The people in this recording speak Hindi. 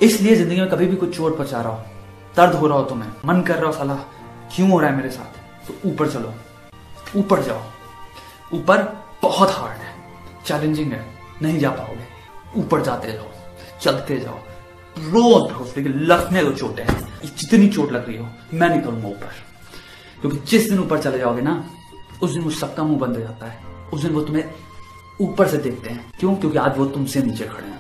इसलिए जिंदगी में कभी भी कुछ चोट पहुंचा रहा हो, दर्द हो रहा हो, तुम्हें मन कर रहा हो साला क्यों हो रहा है मेरे साथ, तो ऊपर चलो, ऊपर जाओ। ऊपर बहुत हार्ड है, चैलेंजिंग है, नहीं जा पाओगे। ऊपर जाते जाओ, चलते जाओ, रोज रोज लगने दो चोटें। जितनी चोट लग रही हो मैं नहीं करूंगा ऊपर, क्योंकि जिस दिन ऊपर चले जाओगे ना, उस दिन उस सबका मुंह बंद हो जाता है। उस दिन वो तुम्हें ऊपर से देखते हैं। क्यों? क्योंकि आज वो तुमसे नीचे खड़े हैं।